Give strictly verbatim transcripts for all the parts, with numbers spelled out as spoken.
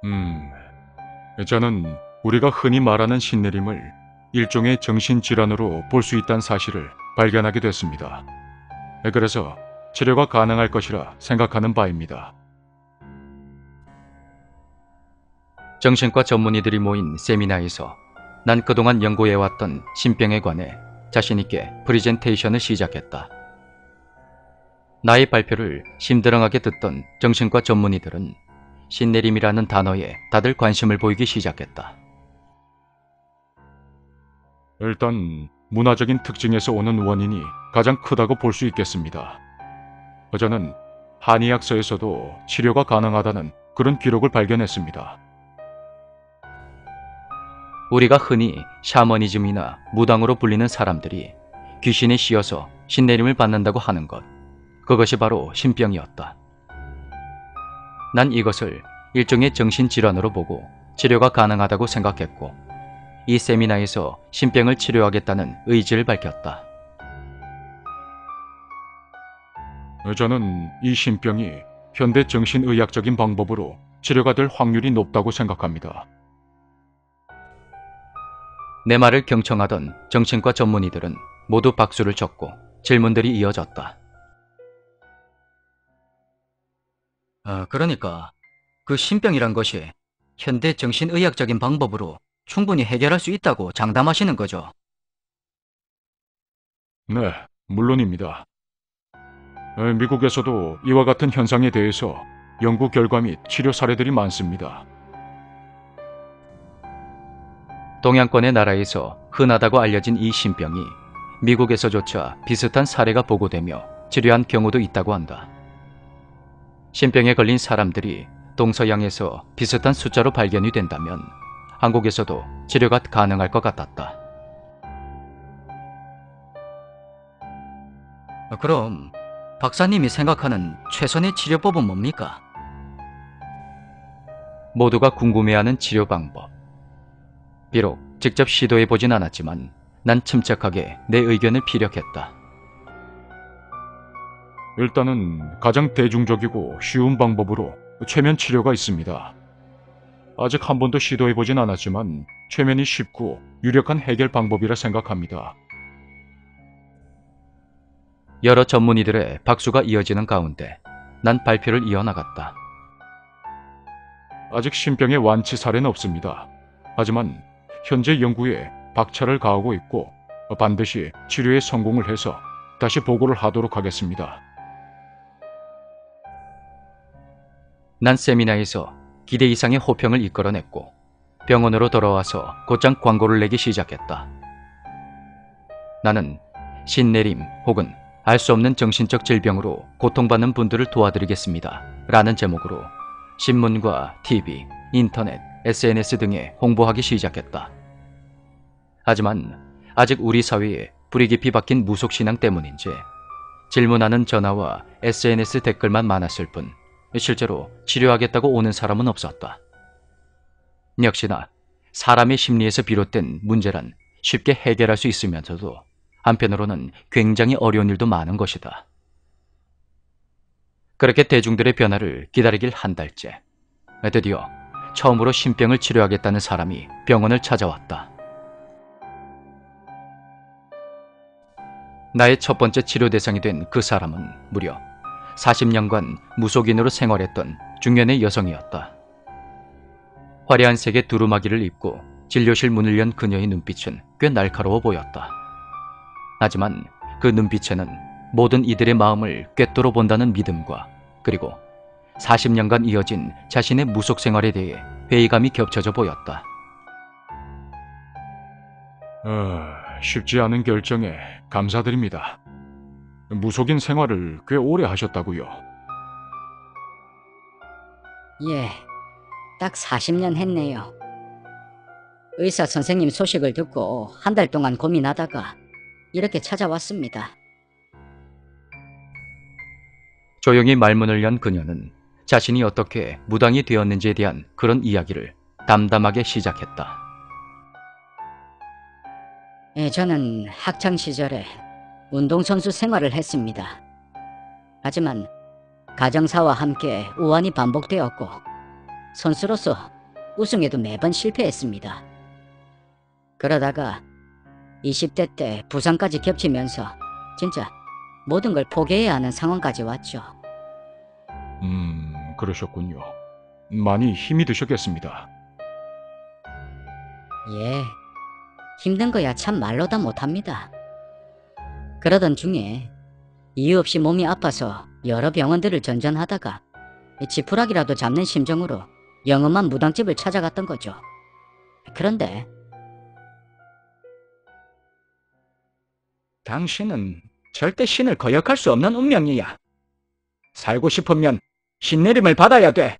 음, 저는 우리가 흔히 말하는 신내림을 일종의 정신질환으로 볼 수 있다는 사실을 발견하게 됐습니다. 그래서 치료가 가능할 것이라 생각하는 바입니다. 정신과 전문의들이 모인 세미나에서 난 그동안 연구해왔던 신병에 관해 자신있게 프리젠테이션을 시작했다. 나의 발표를 심드렁하게 듣던 정신과 전문의들은 신내림이라는 단어에 다들 관심을 보이기 시작했다. 일단 문화적인 특징에서 오는 원인이 가장 크다고 볼 수 있겠습니다. 저는 한의학서에서도 치료가 가능하다는 그런 기록을 발견했습니다. 우리가 흔히 샤머니즘이나 무당으로 불리는 사람들이 귀신에 씌어서 신내림을 받는다고 하는 것, 그것이 바로 신병이었다. 난 이것을 일종의 정신질환으로 보고 치료가 가능하다고 생각했고, 이 세미나에서 신병을 치료하겠다는 의지를 밝혔다. 저는 이 신병이 현대 정신의학적인 방법으로 치료가 될 확률이 높다고 생각합니다. 내 말을 경청하던 정신과 전문의들은 모두 박수를 쳤고 질문들이 이어졌다. 아, 그러니까 그 신병이란 것이 현대 정신의학적인 방법으로 충분히 해결할 수 있다고 장담하시는 거죠? 네, 물론입니다. 미국에서도 이와 같은 현상에 대해서 연구 결과 및 치료 사례들이 많습니다. 동양권의 나라에서 흔하다고 알려진 이 신병이 미국에서조차 비슷한 사례가 보고되며 치료한 경우도 있다고 한다. 신병에 걸린 사람들이 동서양에서 비슷한 숫자로 발견이 된다면 한국에서도 치료가 가능할 것 같았다. 그럼 박사님이 생각하는 최선의 치료법은 뭡니까? 모두가 궁금해하는 치료 방법. 비록 직접 시도해보진 않았지만 난 침착하게 내 의견을 피력했다. 일단은 가장 대중적이고 쉬운 방법으로 최면 치료가 있습니다. 아직 한 번도 시도해보진 않았지만 최면이 쉽고 유력한 해결 방법이라 생각합니다. 여러 전문의들의 박수가 이어지는 가운데 난 발표를 이어나갔다. 아직 신병의 완치 사례는 없습니다. 하지만 현재 연구에 박차를 가하고 있고 반드시 치료에 성공을 해서 다시 보고를 하도록 하겠습니다. 난 세미나에서 기대 이상의 호평을 이끌어냈고 병원으로 돌아와서 곧장 광고를 내기 시작했다. 나는 신내림 혹은 알 수 없는 정신적 질병으로 고통받는 분들을 도와드리겠습니다 라는 제목으로 신문과 티비, 인터넷, 에스엔에스 등에 홍보하기 시작했다. 하지만 아직 우리 사회에 뿌리 깊이 박힌 무속신앙 때문인지 질문하는 전화와 에스엔에스 댓글만 많았을 뿐 실제로 치료하겠다고 오는 사람은 없었다. 역시나 사람의 심리에서 비롯된 문제란 쉽게 해결할 수 있으면서도 한편으로는 굉장히 어려운 일도 많은 것이다. 그렇게 대중들의 변화를 기다리길 한 달째, 드디어 처음으로 신병을 치료하겠다는 사람이 병원을 찾아왔다. 나의 첫 번째 치료 대상이 된 그 사람은 무려 사십 년간 무속인으로 생활했던 중년의 여성이었다. 화려한 색의 두루마기를 입고 진료실 문을 연 그녀의 눈빛은 꽤 날카로워 보였다. 하지만 그 눈빛에는 모든 이들의 마음을 꿰뚫어 본다는 믿음과 그리고 사십 년간 이어진 자신의 무속 생활에 대해 회의감이 겹쳐져 보였다. 어, 쉽지 않은 결정에 감사드립니다. 무속인 생활을 꽤 오래 하셨다고요? 예, 딱 사십 년 했네요. 의사 선생님 소식을 듣고 한 달 동안 고민하다가 이렇게 찾아왔습니다. 조용히 말문을 연 그녀는 자신이 어떻게 무당이 되었는지에 대한 그런 이야기를 담담하게 시작했다. 예, 저는 학창시절에 운동선수 생활을 했습니다. 하지만 가정사와 함께 우환이 반복되었고 선수로서 우승에도 매번 실패했습니다. 그러다가 이십 대 때 부상까지 겹치면서 진짜 모든 걸 포기해야 하는 상황까지 왔죠. 음, 그러셨군요. 많이 힘이 드셨겠습니다. 예, 힘든 거야 참 말로 다 못합니다. 그러던 중에 이유 없이 몸이 아파서 여러 병원들을 전전하다가 지푸라기라도 잡는 심정으로 영험한 무당집을 찾아갔던 거죠. 그런데 당신은 절대 신을 거역할 수 없는 운명이야. 살고 싶으면 신내림을 받아야 돼.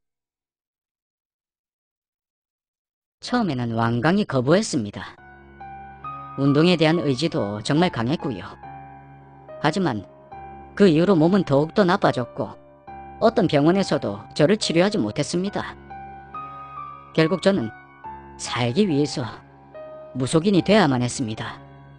처음에는 완강히 거부했습니다. 운동에 대한 의지도 정말 강했고요. 하지만 그 이후로 몸은 더욱더 나빠졌고 어떤 병원에서도 저를 치료하지 못했습니다. 결국 저는 살기 위해서 무속인이 되어야만 했습니다.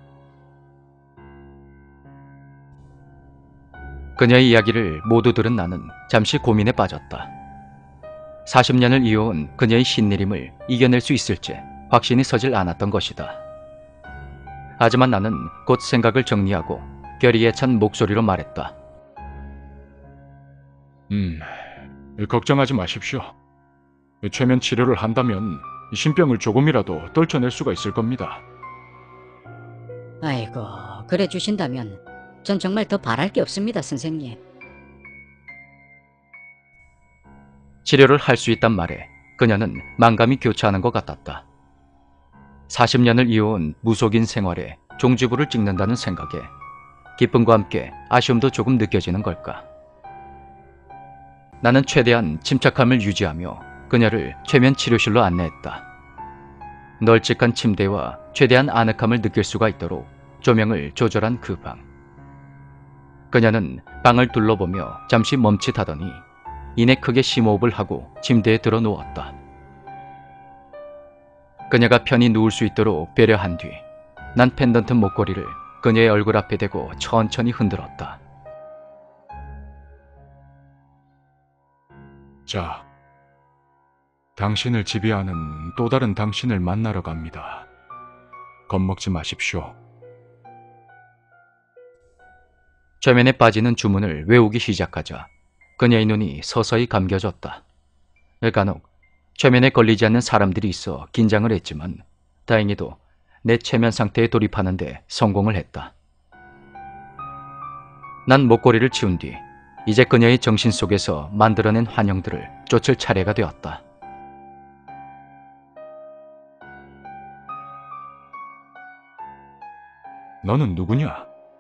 그녀의 이야기를 모두 들은 나는 잠시 고민에 빠졌다. 사십 년을 이어온 그녀의 신내림을 이겨낼 수 있을지 확신이 서질 않았던 것이다. 하지만 나는 곧 생각을 정리하고 결의에 찬 목소리로 말했다. 음, 걱정하지 마십시오. 최면 치료를 한다면 신병을 조금이라도 떨쳐낼 수가 있을 겁니다. 아이고, 그래 주신다면 전 정말 더 바랄 게 없습니다, 선생님. 치료를 할 수 있단 말에 그녀는 만감이 교차하는 것 같았다. 사십 년을 이어온 무속인 생활에 종지부를 찍는다는 생각에 기쁨과 함께 아쉬움도 조금 느껴지는 걸까. 나는 최대한 침착함을 유지하며 그녀를 최면 치료실로 안내했다. 널찍한 침대와 최대한 아늑함을 느낄 수가 있도록 조명을 조절한 그 방. 그녀는 방을 둘러보며 잠시 멈칫하더니 이내 크게 심호흡을 하고 침대에 들어 누웠다. 그녀가 편히 누울 수 있도록 배려한 뒤 난 펜던트 목걸이를 그녀의 얼굴 앞에 대고 천천히 흔들었다. 자, 당신을 지배하는 또 다른 당신을 만나러 갑니다. 겁먹지 마십시오. 최면에 빠지는 주문을 외우기 시작하자 그녀의 눈이 서서히 감겨졌다. 간혹 최면에 걸리지 않는 사람들이 있어 긴장을 했지만 다행히도 내 최면 상태에 돌입하는 데 성공을 했다. 난 목걸이를 치운 뒤 이제 그녀의 정신 속에서 만들어낸 환영들을 쫓을 차례가 되었다. 너는 누구냐?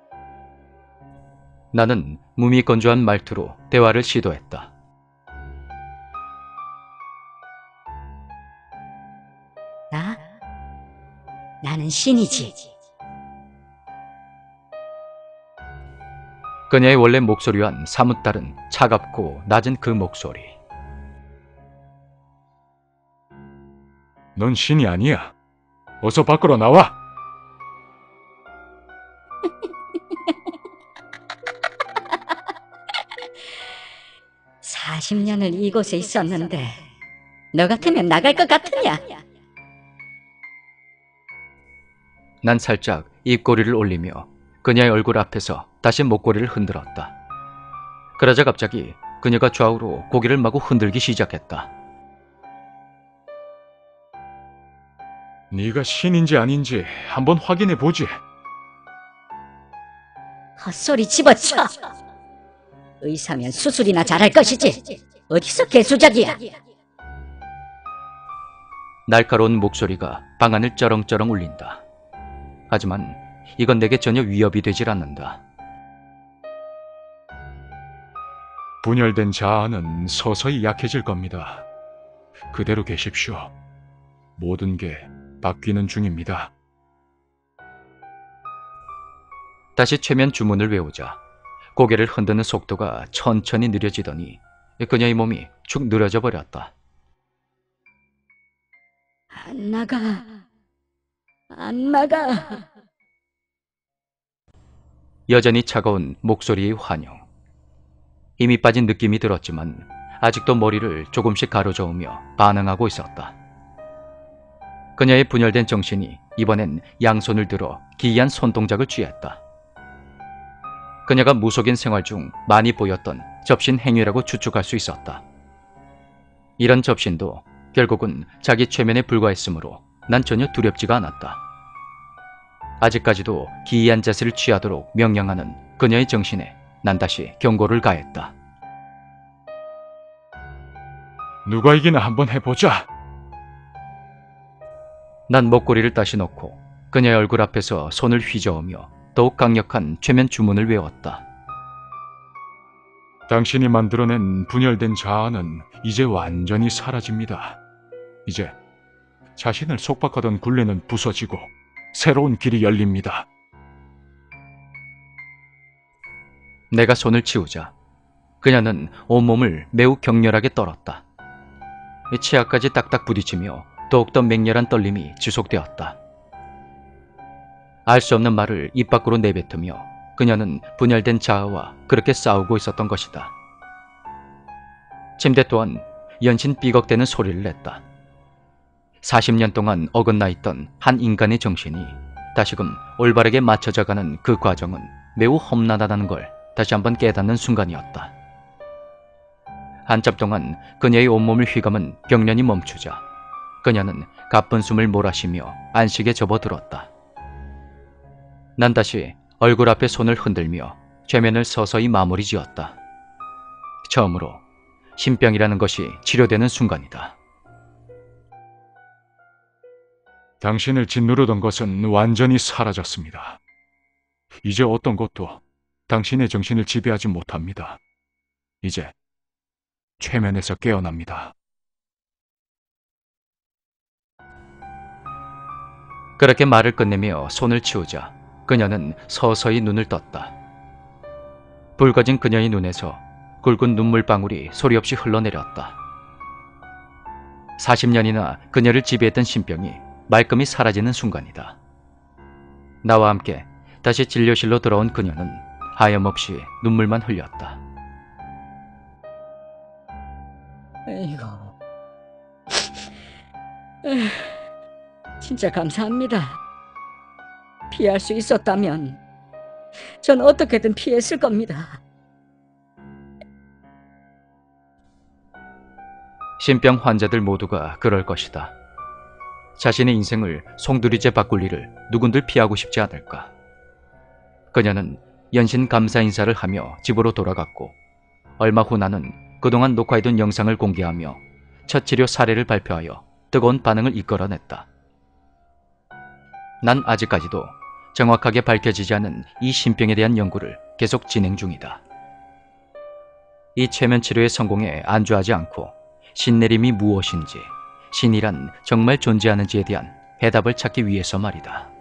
나는 무미건조한 말투로 대화를 시도했다. 나? 나는 신이지. 그녀의 원래 목소리와는 사뭇 다른 차갑고 낮은 그 목소리. 넌 신이 아니야. 어서 밖으로 나와. 사십 년을 이곳에 있었는데 너 같으면 나갈 것 같으냐? 난 살짝 입꼬리를 올리며 그녀의 얼굴 앞에서 다시 목걸이를 흔들었다. 그러자 갑자기 그녀가 좌우로 고개를 마구 흔들기 시작했다. 네가 신인지 아닌지 한번 확인해 보지. 헛소리 집어쳐. 의사면 수술이나 잘할 것이지. 어디서 개수작이야? 날카로운 목소리가 방안을 쩌렁쩌렁 울린다. 하지만 이건 내게 전혀 위협이 되질 않는다. 분열된 자아는 서서히 약해질 겁니다. 그대로 계십시오. 모든 게 바뀌는 중입니다. 다시 최면 주문을 외우자 고개를 흔드는 속도가 천천히 느려지더니 그녀의 몸이 축 늘어져 버렸다. 안 나가. 안 나가. 여전히 차가운 목소리의 환영. 힘이 빠진 느낌이 들었지만 아직도 머리를 조금씩 가로저으며 반응하고 있었다. 그녀의 분열된 정신이 이번엔 양손을 들어 기이한 손동작을 취했다. 그녀가 무속인 생활 중 많이 보였던 접신 행위라고 추측할 수 있었다. 이런 접신도 결국은 자기 최면에 불과했으므로 난 전혀 두렵지가 않았다. 아직까지도 기이한 자세를 취하도록 명령하는 그녀의 정신에 난 다시 경고를 가했다. 누가 이기나 한번 해보자. 난 목걸이를 다시 넣고 그녀의 얼굴 앞에서 손을 휘저으며 더욱 강력한 최면 주문을 외웠다. 당신이 만들어낸 분열된 자아는 이제 완전히 사라집니다. 이제 자신을 속박하던 굴레는 부서지고 새로운 길이 열립니다. 내가 손을 치우자 그녀는 온몸을 매우 격렬하게 떨었다. 치아까지 딱딱 부딪히며 더욱더 맹렬한 떨림이 지속되었다. 알 수 없는 말을 입 밖으로 내뱉으며 그녀는 분열된 자아와 그렇게 싸우고 있었던 것이다. 침대 또한 연신 삐걱대는 소리를 냈다. 사십 년 동안 어긋나 있던 한 인간의 정신이 다시금 올바르게 맞춰져가는 그 과정은 매우 험난하다는 걸 다시 한번 깨닫는 순간이었다. 한참 동안 그녀의 온몸을 휘감은 경련이 멈추자 그녀는 가쁜 숨을 몰아쉬며 안식에 접어들었다. 난 다시 얼굴 앞에 손을 흔들며 최면을 서서히 마무리 지었다. 처음으로 신병이라는 것이 치료되는 순간이다. 당신을 짓누르던 것은 완전히 사라졌습니다. 이제 어떤 것도 당신의 정신을 지배하지 못합니다. 이제 최면에서 깨어납니다. 그렇게 말을 끝내며 손을 치우자 그녀는 서서히 눈을 떴다. 붉어진 그녀의 눈에서 굵은 눈물방울이 소리 없이 흘러내렸다. 사십 년이나 그녀를 지배했던 신병이 말끔히 사라지는 순간이다. 나와 함께 다시 진료실로 돌아온 그녀는 하염없이 눈물만 흘렸다. 아이고, 에휴, 진짜 감사합니다. 피할 수 있었다면 전 어떻게든 피했을 겁니다. 신병 환자들 모두가 그럴 것이다. 자신의 인생을 송두리째 바꿀 일을 누군들 피하고 싶지 않을까. 그녀는 연신 감사 인사를 하며 집으로 돌아갔고 얼마 후 나는 그동안 녹화해둔 영상을 공개하며 첫 치료 사례를 발표하여 뜨거운 반응을 이끌어냈다. 난 아직까지도 정확하게 밝혀지지 않은 이 신병에 대한 연구를 계속 진행 중이다. 이 최면 치료의 성공에 안주하지 않고 신내림이 무엇인지, 신이란 정말 존재하는지에 대한 해답을 찾기 위해서 말이다.